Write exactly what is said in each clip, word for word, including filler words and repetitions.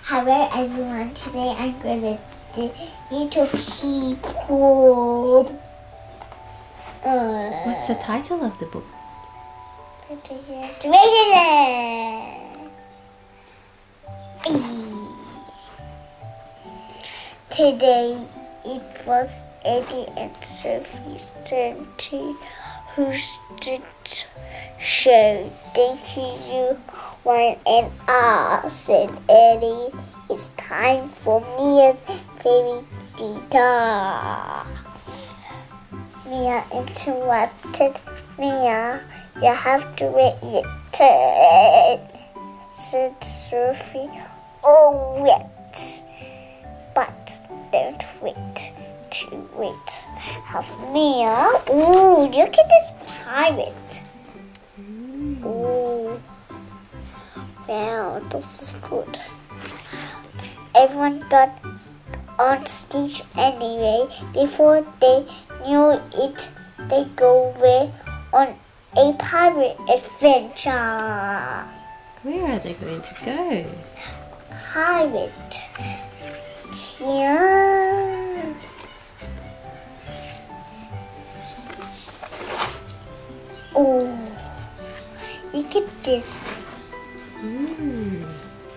Hello everyone, today I'm going to do little people. Uh, What's the title of the book? Today it was Eddie and Sophie's turn to host the show. Thank you, one and all, said Eddie. It's time for Mia's fairy detour. Mia interrupted. Mia, you have to wait your turn, said Sophie. Oh, wait. But don't wait to wait. Have Mia. Ooh, look at this pirate. Ooh. Wow, this is good. Everyone got on stage anyway. Before they knew it, they go away on a pirate adventure. Where are they going to go? Pirate. Yeah. Oh, look at this. Mm.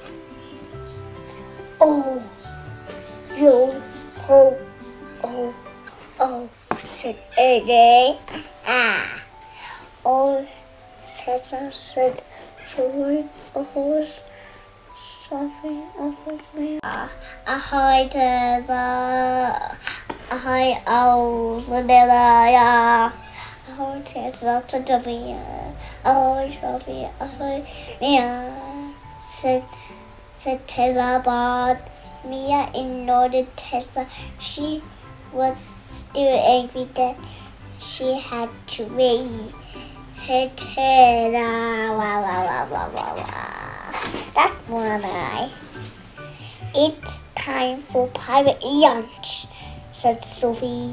Oh, yo, ho, oh, oh, said Eddie. Ah, oh, Cesar said, sorry, a horse, something, a horse, ahoy, Cesar, ahoy, oh, Vanilla, ahoy, Cesar, to the beer, ahoy, Sophie, ahoy, Mia, said, said Tessa, but Mia ignored Tessa. She was still angry that she had to wait her turn. Wow, wow, wow, wow, wow, wow. That's one eye. It's time for pirate lunch, said Sophie.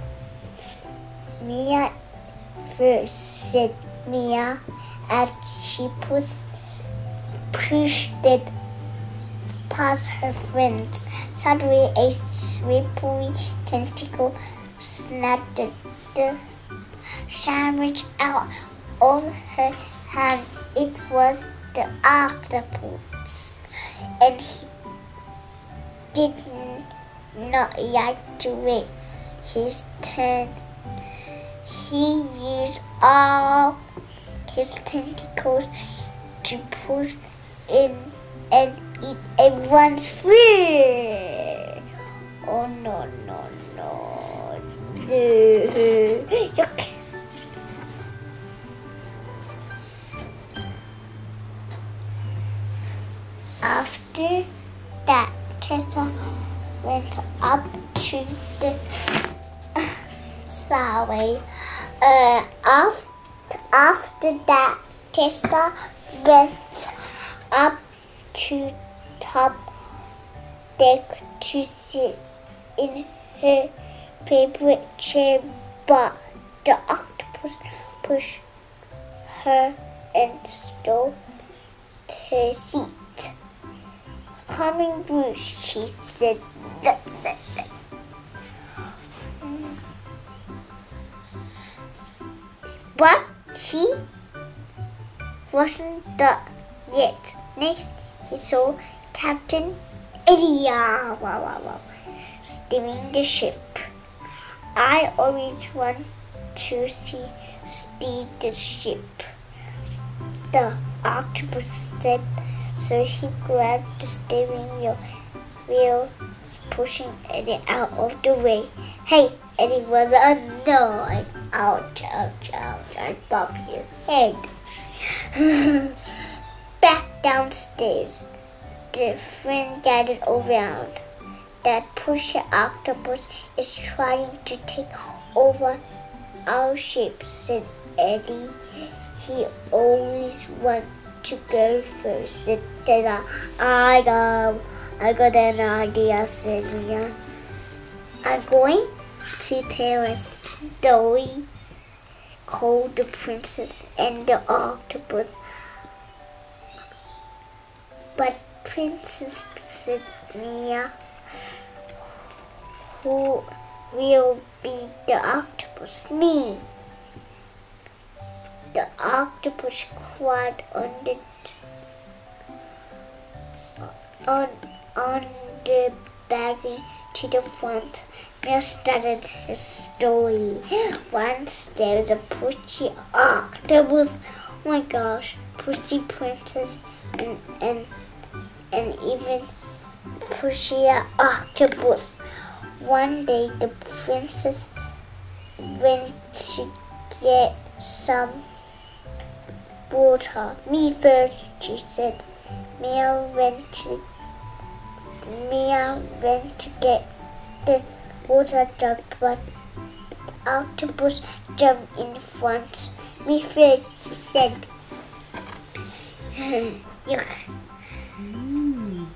Mia first, said Mia, as she pushed, pushed it past her friends. Suddenly, a slippery tentacle snapped the sandwich out of her hand. It was the octopus, and he did not like to wait his turn. He used all his tentacles to push in and eat everyone's food. Oh no, no, no, no. Yuck. After that, Tessa went up to the subway. Uh, after, after that, Tessa went up to top deck to sit in her favorite chair, but the octopus pushed her and stole her seat. Coming Bruce, she said. Duh, duh, duh. But he wasn't done yet. Next, he saw Captain Eddie wow, wow, wow, steering the ship. I always want to see steer the ship, the octopus said. So he grabbed the steering wheel, wheel pushing Eddie out of the way. Hey, Eddie was annoyed. Ouch, ouch, ouch, I bumped his head. Back downstairs, the friend gathered around. That pusher octopus is trying to take over our ship, said Eddie. He always wants to go first, said Tessa. I go. I got an idea, said Mia. I'm going to tell a story called The Princess and the Octopus. But Princess said Mia, who will be the octopus? Me. The octopus cried on the on on the bagging to the front. Mia started his story. Once there was a pushy octopus. Oh my gosh, pushy princess and and and even pushier octopus. One day the princess went to get some water. Me first, she said. Mia went to Mia went to get the water jug, but the octopus jumped in front. Me first, he said. Yuck. Mm.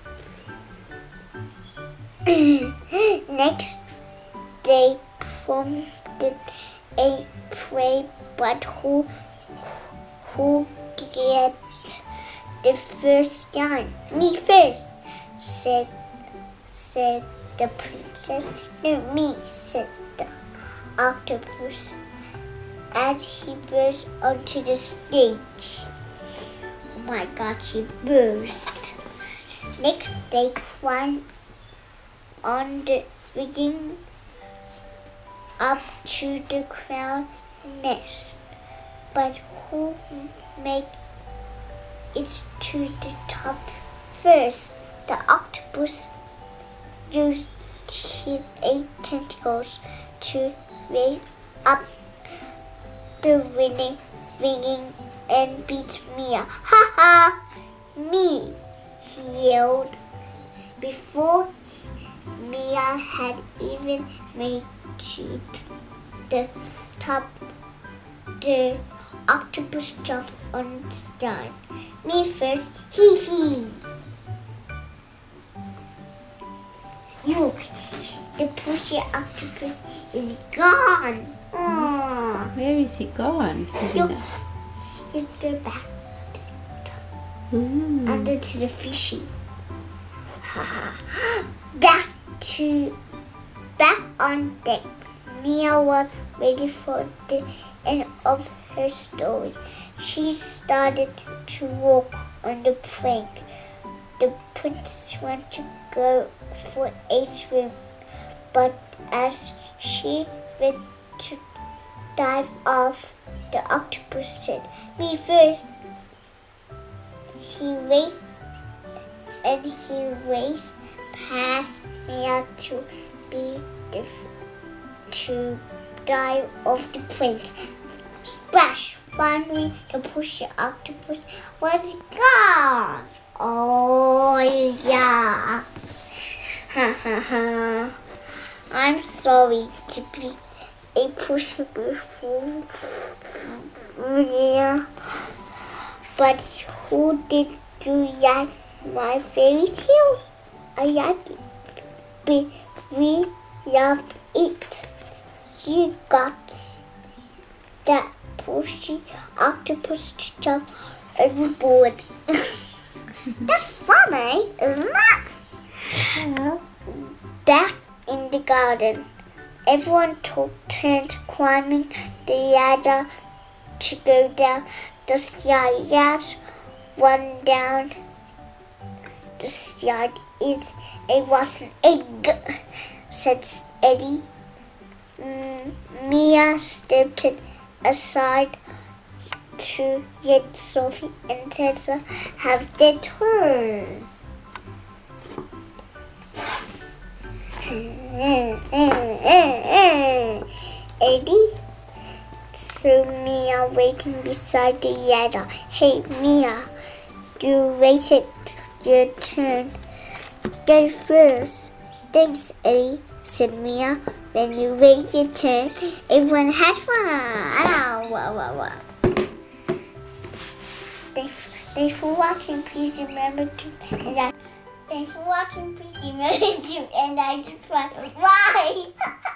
Next, they prompted a prey, but who who get the first yarn? Me first, said said the princess. No, me, said the octopus, as he burst onto the stage. Oh my God, he burst. Next, they climbed on the rigging up to the crown nest. But who made it to the top first? The octopus used his eight tentacles to raise up the ringing, ringing and beat Mia. Ha ha! Me, he yelled. Before Mia had even made to the top, the octopus jumped on its side. Me first, hee hee. Look, the pushy octopus is gone. Aww. Where is he gone? Look, he's going back Mm. under to the fishy. Back to back on deck. Mia was ready for the end of her story. She started to walk on the plank. The princess wanted to go for a swim, but as she went to dive off, the octopus said, "Me first." He raced and he raced past Mia to be the to dive off the plank. Splash! Finally, the pushy octopus was gone. Oh yeah! Ha ha ha! I'm sorry to be a pushy before. Yeah. But who did you like my fairy tale? I like it. We, we love it. You got that pushy octopus to jump overboard. That's funny, isn't it? Yeah. Back in the garden, everyone took turns climbing the ladder to go down the slide. Yes, one down the slide is a rotten egg, said Eddie. Mm, Mia stepped aside to let Sophie and Tessa have their turn. Eddie saw Mia waiting beside the ladder. Hey Mia, you waited your turn. Go first. Thanks, Eddie, said Mia. When you wait your turn, everyone has fun. Ah, wow, wow, wow. Thanks for watching. Please remember to and I. Thanks for watching. Please remember to and I just fun. Bye.